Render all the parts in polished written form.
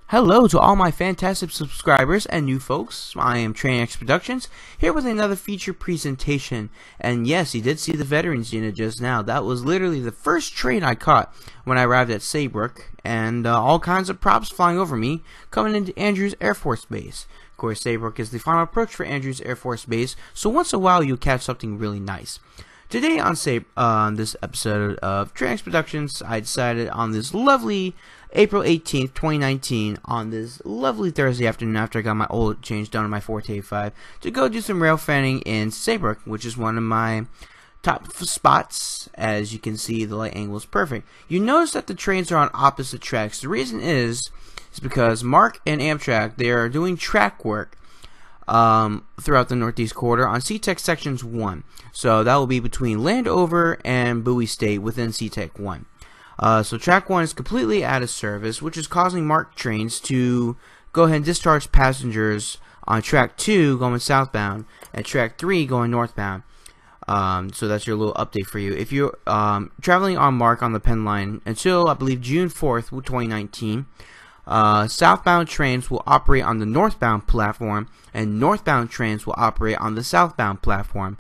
Hello to all my fantastic subscribers and new folks. I am TrainX Productions, here with another feature presentation. And yes, you did see the Veterans Unit just now. That was literally the first train I caught when I arrived at Seabrook, and all kinds of props flying over me coming into Andrews Air Force Base. Of course, Seabrook is the final approach for Andrews Air Force Base, so once in a while you'll catch something really nice. Today on this episode of TrainX Productions, I decided on this lovely April 18th, 2019, on this lovely Thursday afternoon after I got my oil change done on my 485, to go do some rail fanning in Seabrook, which is one of my top spots. As you can see, the light angle is perfect. You notice that the trains are on opposite tracks. The reason is because MARC and Amtrak, they are doing track work throughout the Northeast Corridor on CTEC Sections 1. So that will be between Landover and Bowie State within CTEC 1. So track 1 is completely out of service, which is causing MARC trains to go ahead and discharge passengers on track 2 going southbound and track 3 going northbound. So that's your little update for you. If you're traveling on MARC on the Penn Line until I believe June 4th, 2019, southbound trains will operate on the northbound platform, and northbound trains will operate on the southbound platform.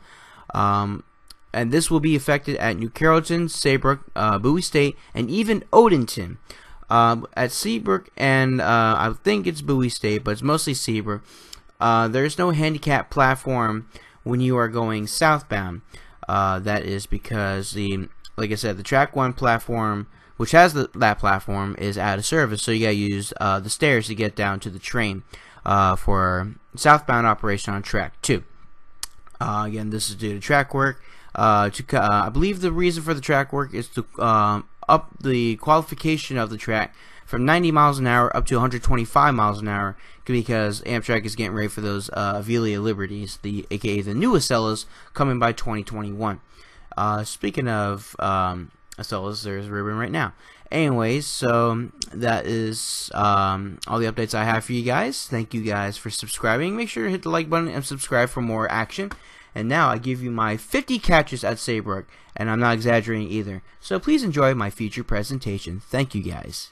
And this will be affected at New Carrollton, Seabrook, Bowie State, and even Odenton. At Seabrook and I think it's Bowie State, but it's mostly Seabrook. There's no handicap platform when you are going southbound. That is because like I said, the track 1 platform, which has that platform, is out of service, so you gotta use the stairs to get down to the train for southbound operation on track 2. Again, this is due to track work. I believe the reason for the track work is to up the qualification of the track from 90 miles an hour up to 125 miles an hour, because Amtrak is getting ready for those Velia Liberties, aka the new Acellas, coming by 2021. Speaking of Acellas, there's a ribbon right now. Anyways, so that is all the updates I have for you guys. Thank you guys for subscribing. Make sure to hit the like button and subscribe for more action. And now I give you my 50 catches at Seabrook, and I'm not exaggerating either. So please enjoy my future presentation. Thank you guys.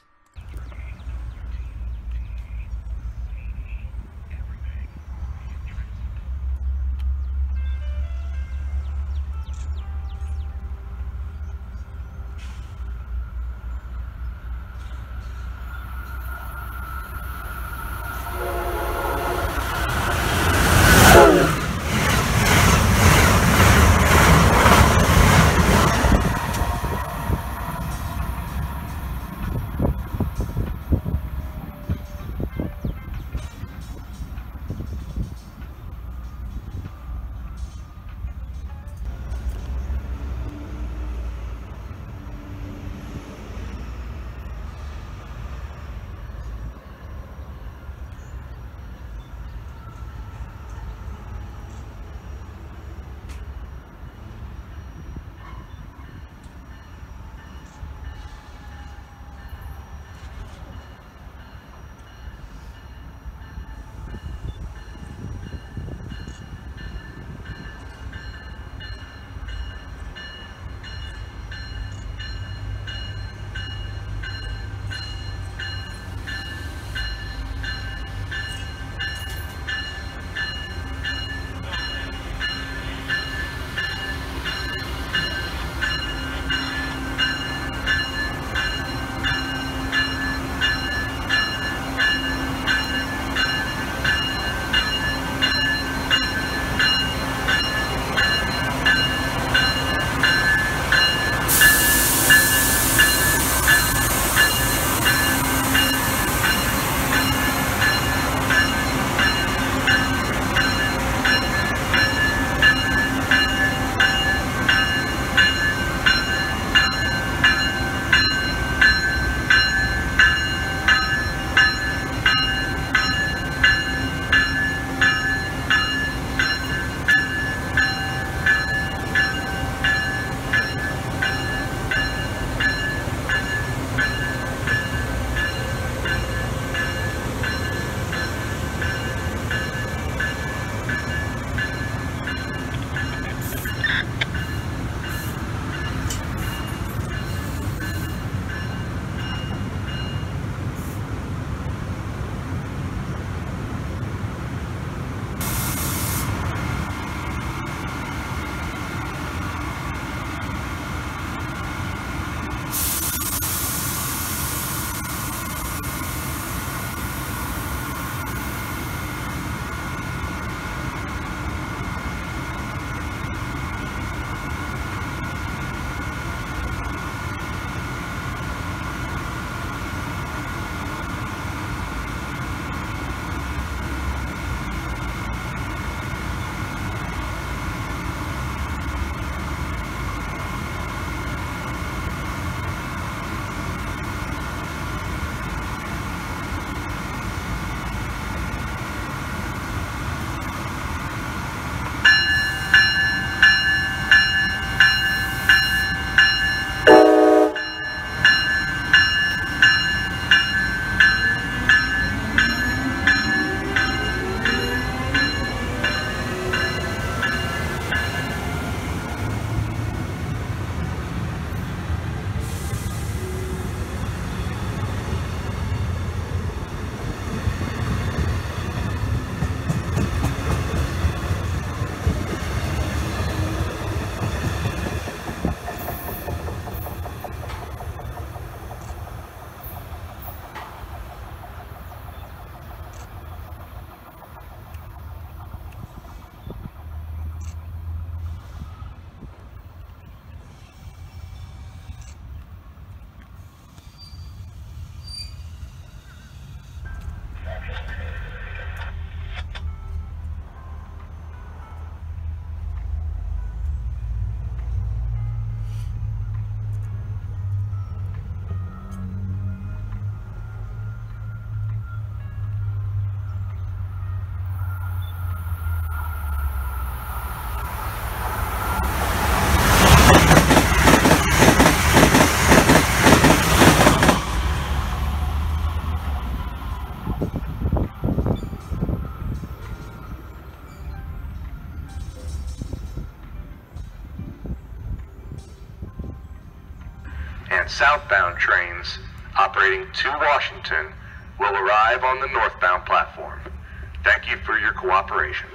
And southbound trains operating to Washington will arrive on the northbound platform. Thank you for your cooperation.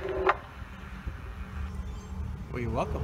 Well, you're welcome.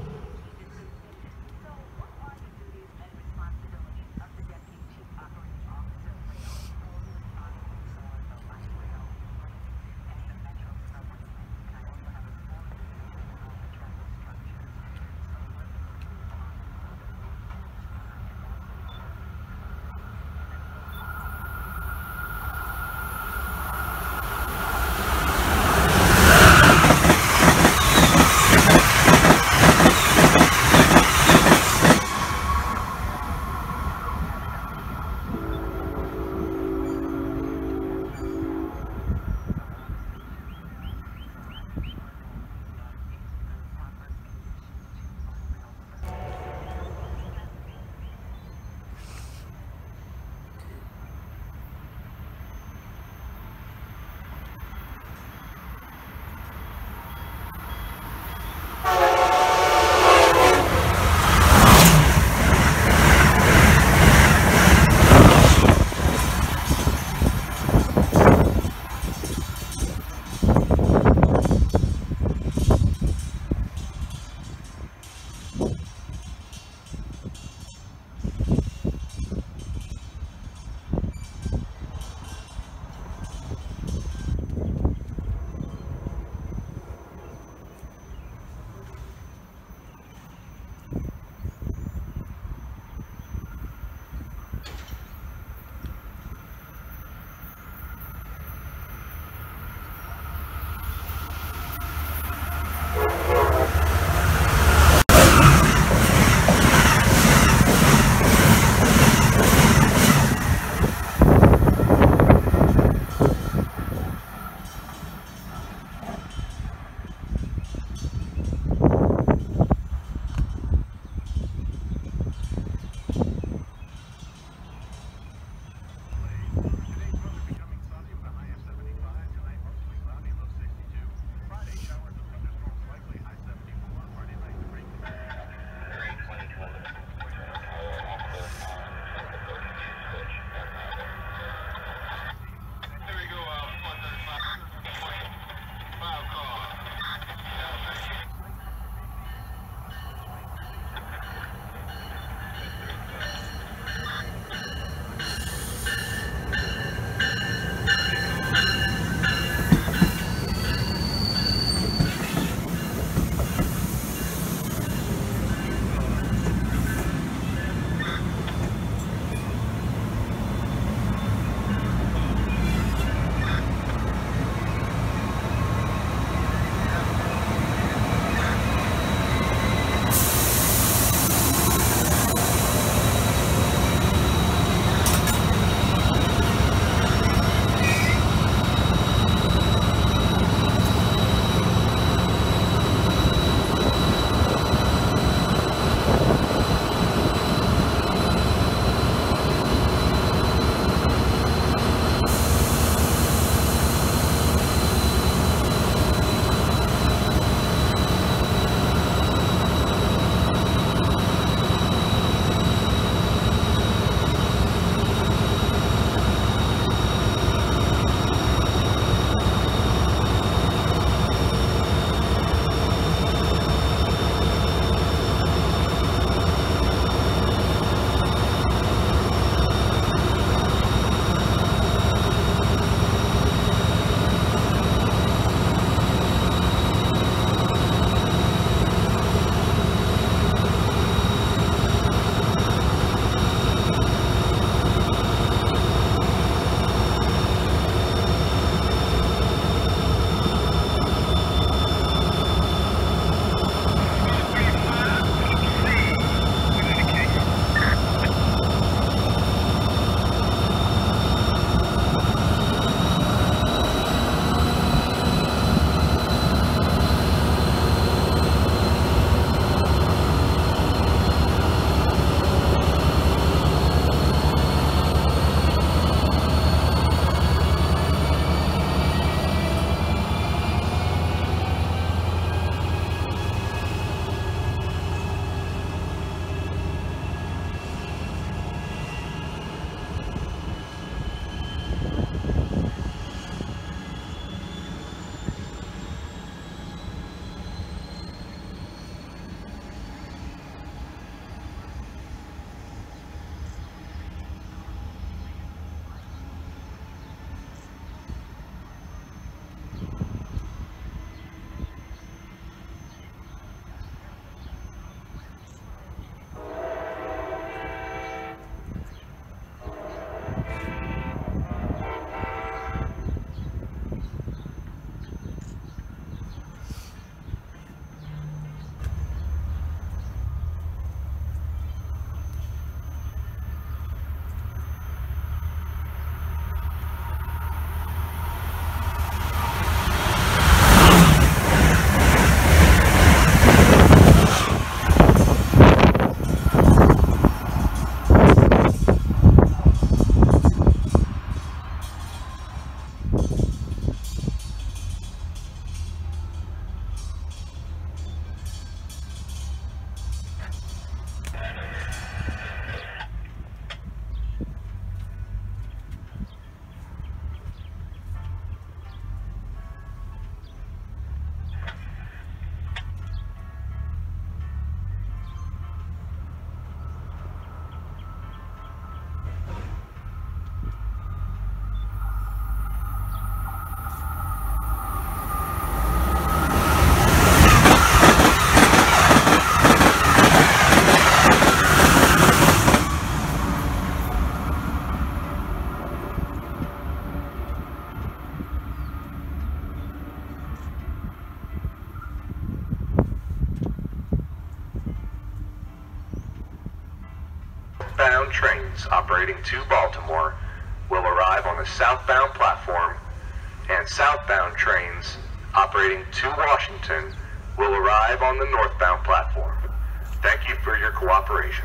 trains operating to Baltimore will arrive on the southbound platform, and southbound trains operating to Washington will arrive on the northbound platform. Thank you for your cooperation.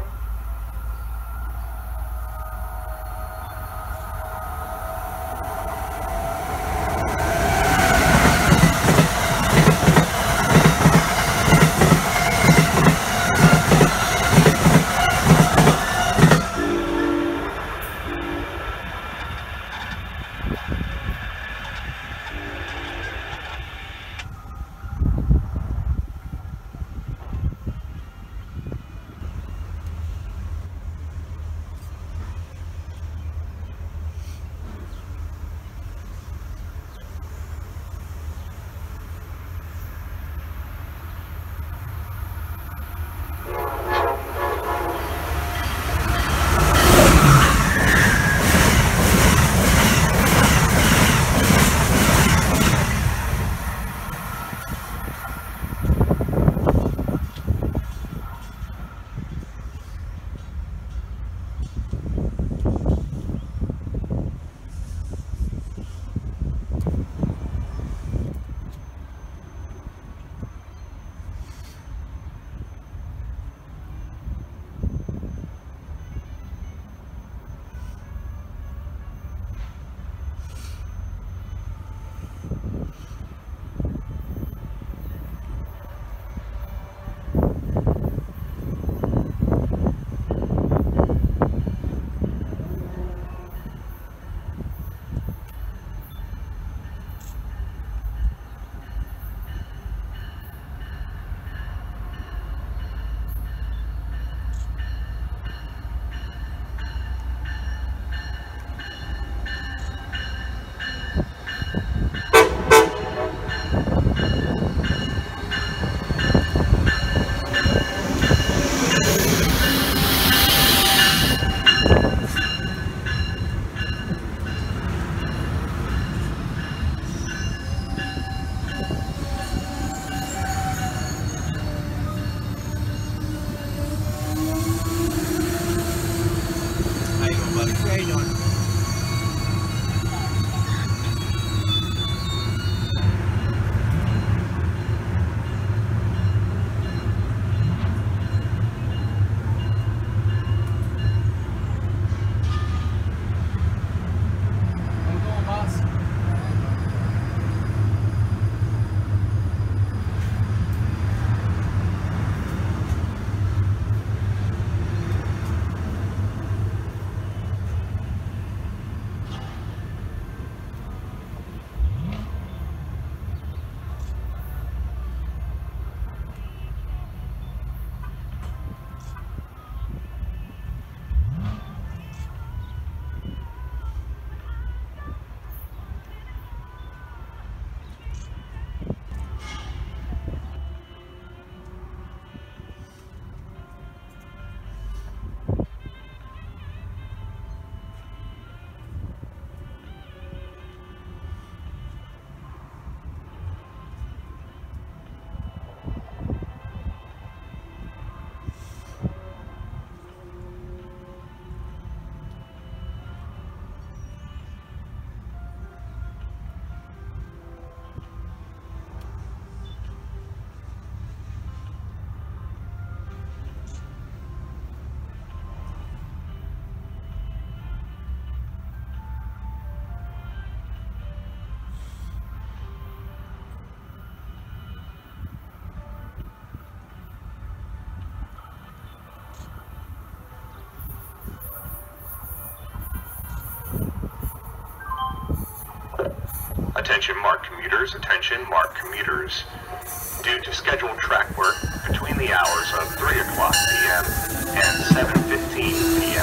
Attention MARC commuters, attention MARC commuters. Due to scheduled track work between the hours of 3 o'clock p.m. and 7:15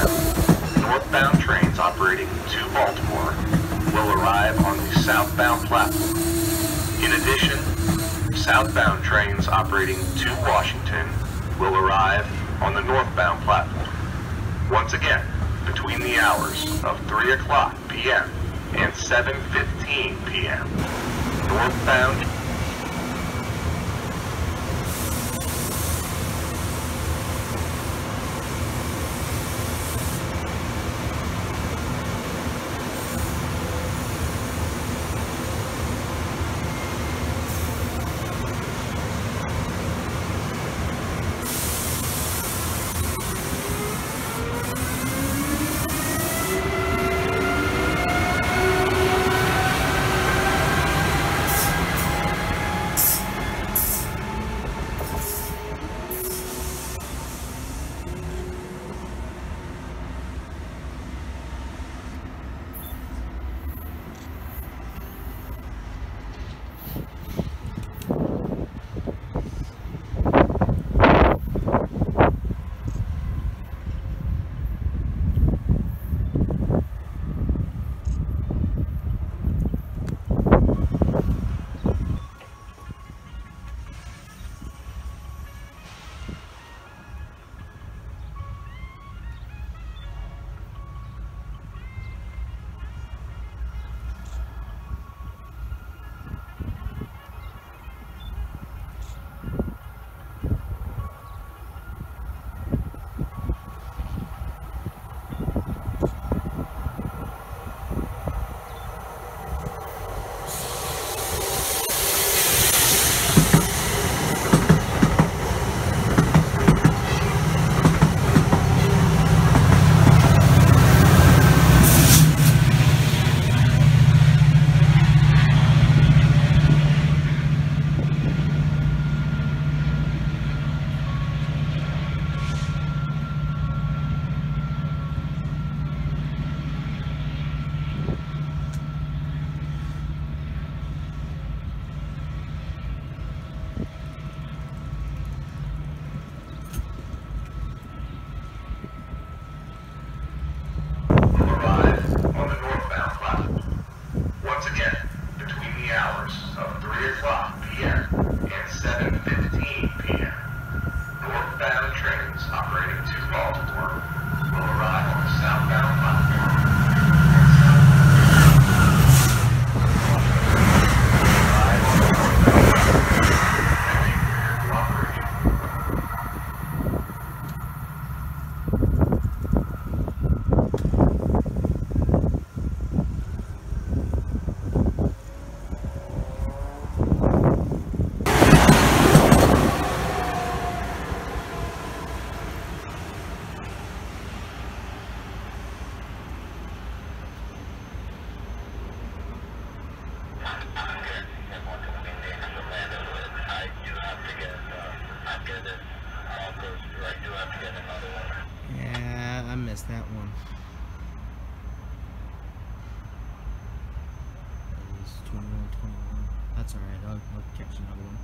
p.m., northbound trains operating to Baltimore will arrive on the southbound platform. In addition, southbound trains operating to Washington will arrive on the northbound platform. Once again, between the hours of 3 o'clock p.m. and 7:15 p.m., northbound past that one. That is 21. That's alright, I'll catch another one.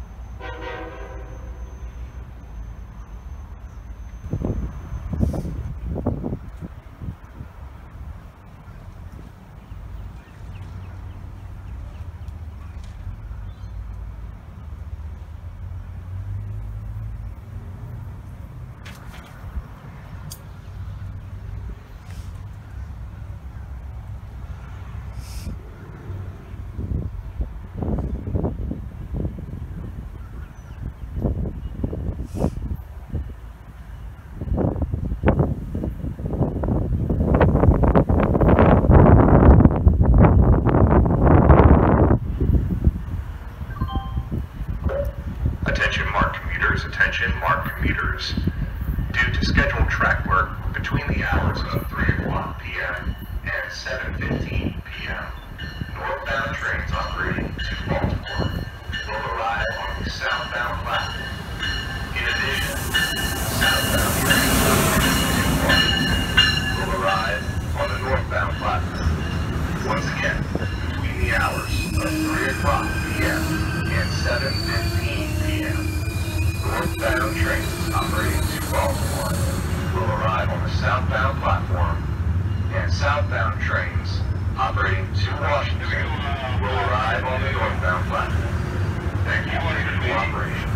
Attention MARC commuters. Due to scheduled track work between the hours of 3 o'clock p.m. and 7:15 p.m., northbound trains operating to Baltimore will arrive on the southbound platform. In addition, southbound trains operating to Washington will arrive on the northbound platform. Once again, between the hours of 3 o'clock p.m. and 7:15 p.m., northbound trains operating to Baltimore will arrive on the southbound platform, and southbound trains operating to Washington will arrive on the northbound platform. Thank you for your cooperation.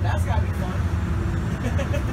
That's gotta be fun.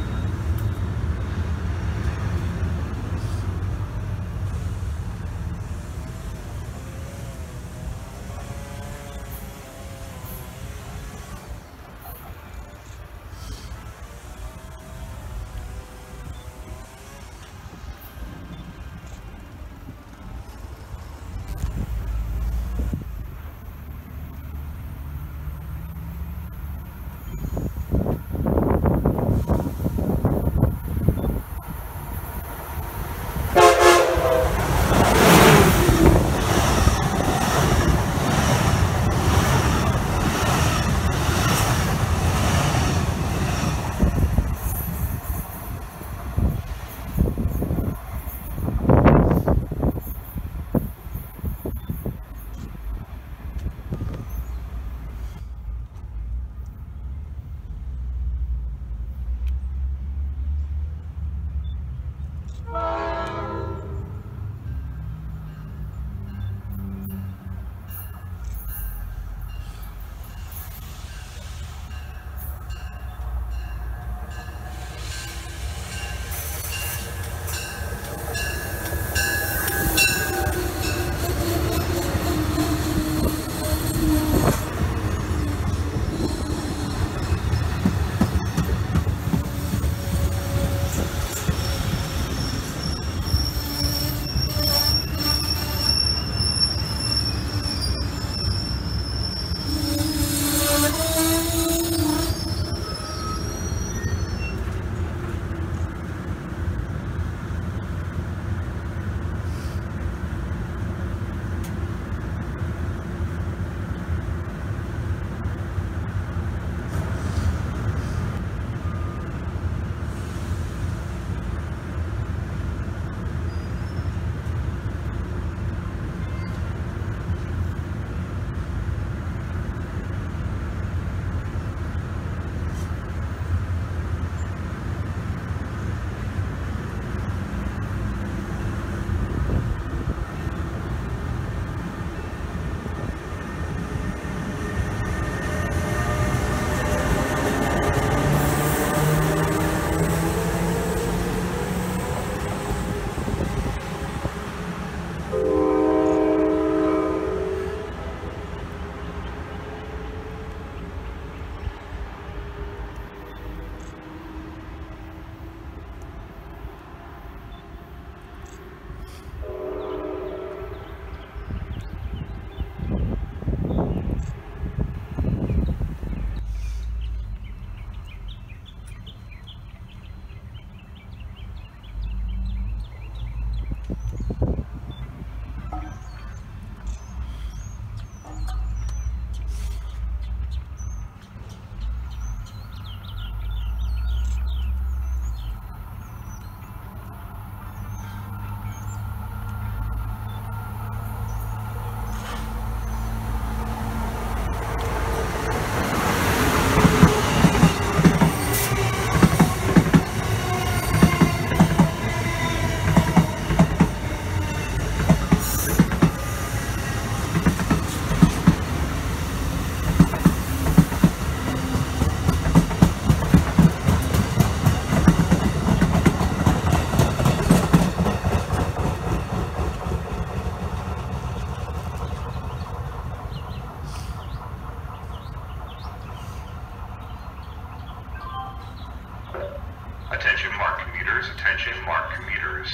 Attention MARC commuters, attention MARC commuters.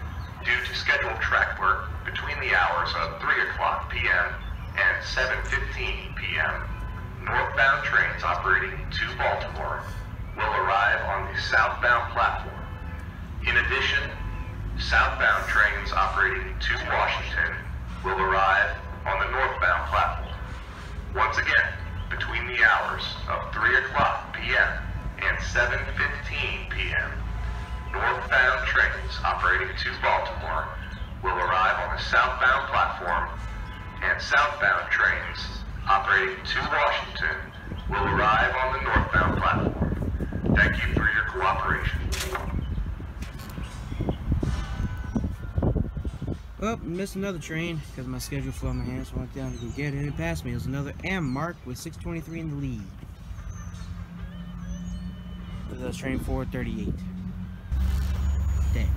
Due to scheduled track work between the hours of 3 o'clock p.m. and 7:15 p.m., northbound trains operating to Baltimore will arrive on the southbound platform. In addition, southbound trains operating to Washington will arrive on the northbound platform. Once again, between the hours of 3 o'clock p.m. and 7:15 p.m., northbound trains operating to Baltimore will arrive on the southbound platform, and southbound trains operating to Washington will arrive on the northbound platform. Thank you for your cooperation. Oh, missed another train because my schedule flew out of my hands, so I went down to go get it. It passed me. It was another MARC with 6:23 in the lead. the train 438. Dang.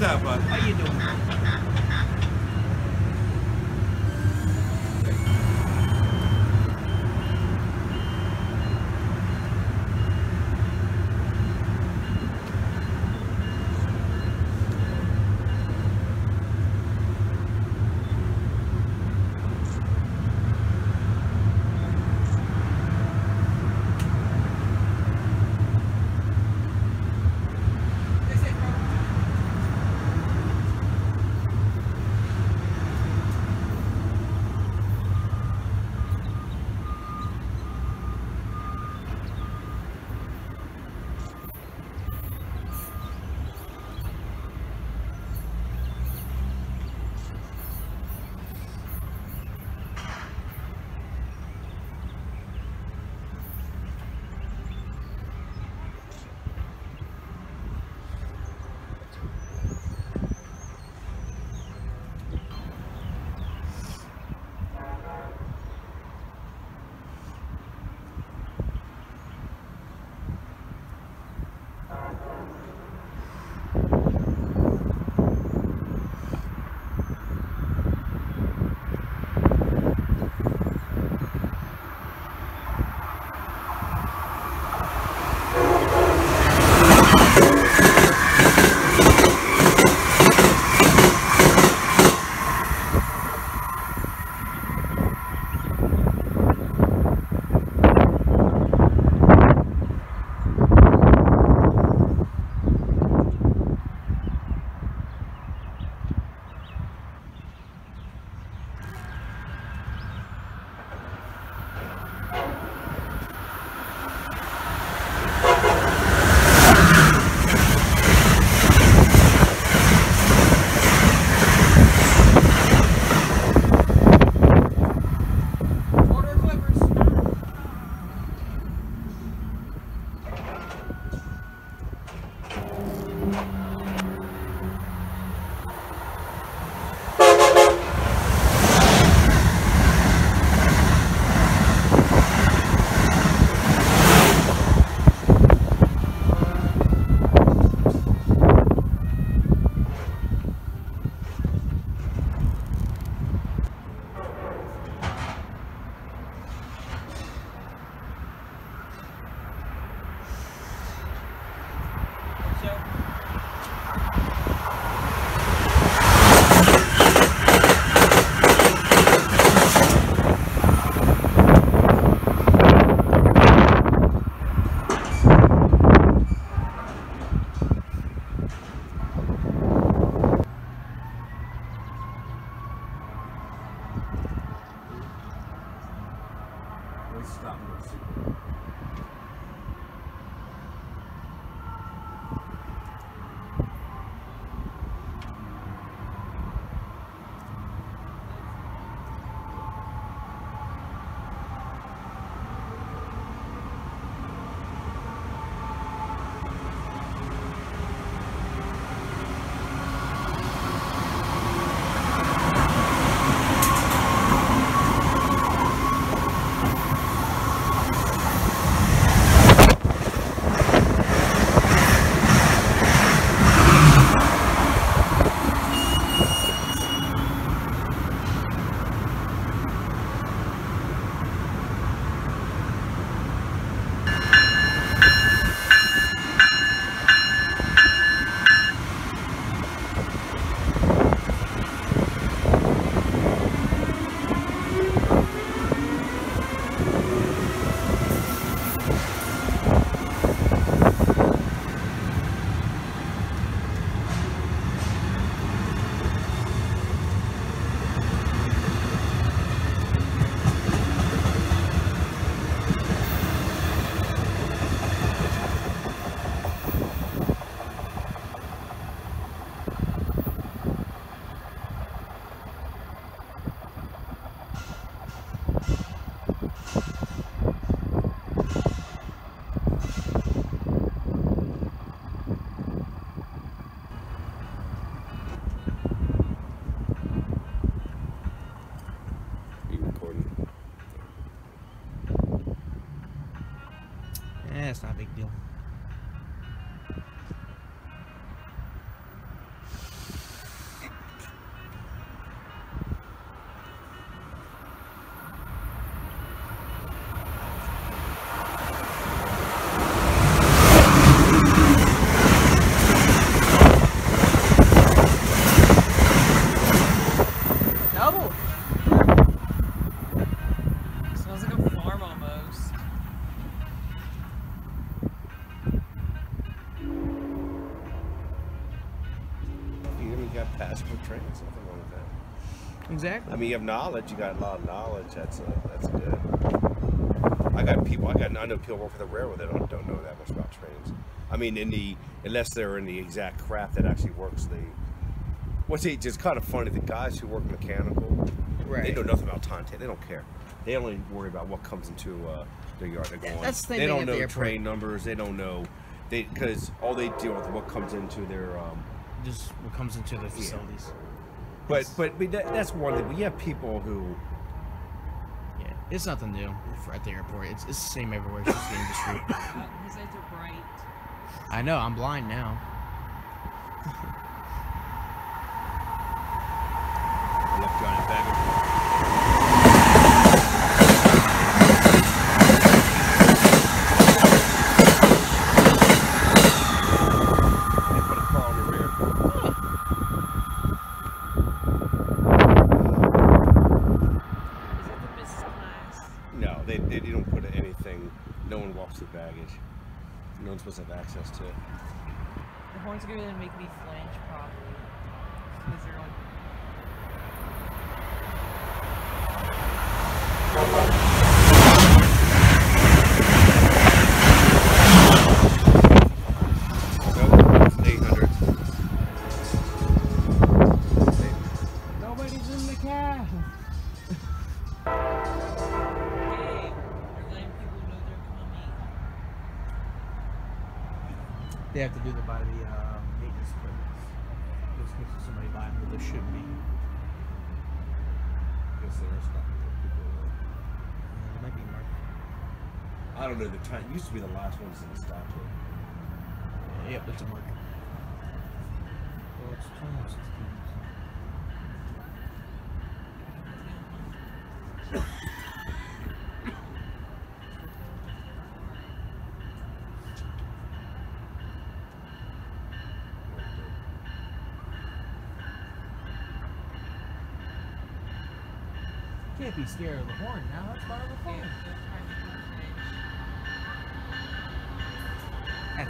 up, bud? How you doing? Stop this. It's not a big deal. passport trains. Nothing wrong with that. Exactly. I mean, you have knowledge. You got a lot of knowledge. That's good. I know people work for the railroad that don't know that much about trains. I mean, unless they're in the exact craft that actually works the. Just kind of funny. The guys who work mechanical, Right. They know nothing about timetable. They don't care. They only worry about what comes into their yard. They're going. That's the they thing don't at the know airport. train numbers. They don't know. Because all they deal with what comes into their. Just what comes into the facilities. But that's one thing. But you have people who. Yeah, it's nothing new at the airport. It's the same everywhere. It's just the industry. His eyes are bright. I know. I'm blind now. I left Johnny back. They don't put anything. No one walks through baggage. No one's supposed to have access to it. The horns are gonna make me flinch, probably. Because they're like. Nope, it's 800. Nobody's in the cab. They have to do that by the maintenance equipment. There's supposed to somebody buy them, but there shouldn't be. I guess they're stopping people. It might be Mark. I don't know. The time used to be the last ones in the stop. Yep, it's a Mark. Well, it's 2016. Can't be scared of the horn now. That's part of the fun. That's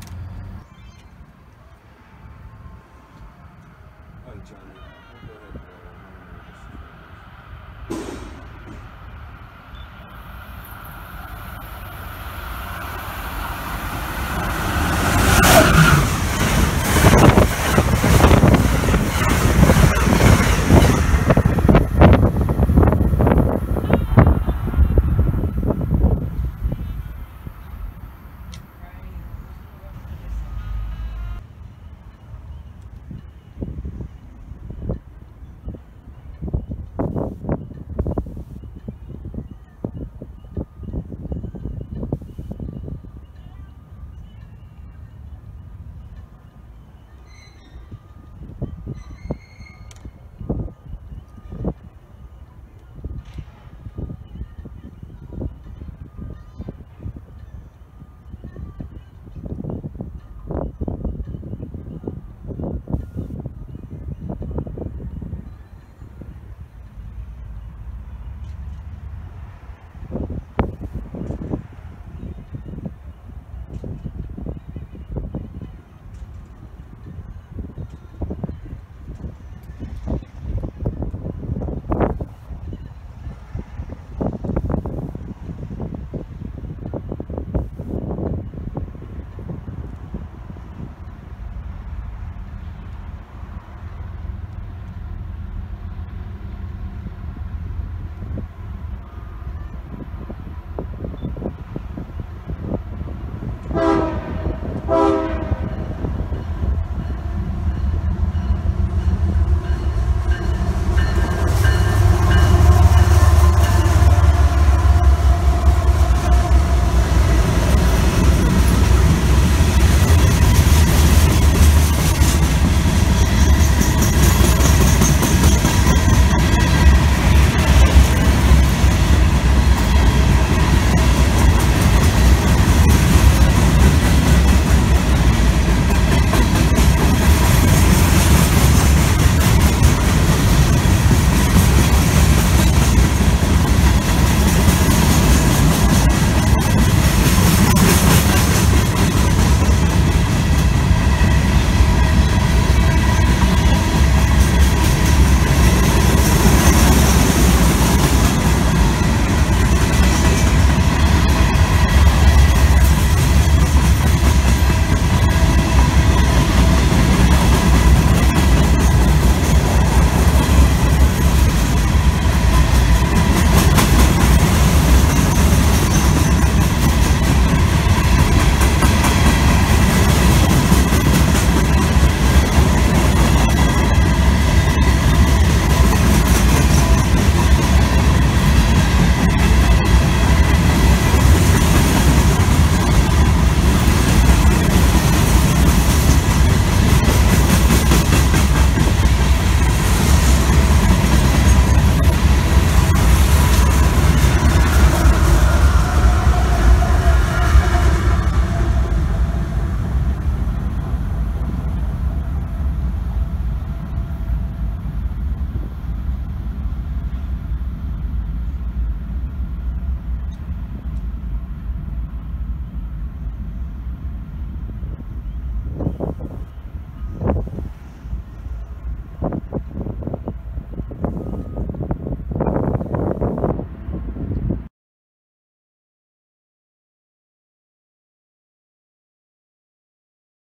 Johnny, we'll go ahead and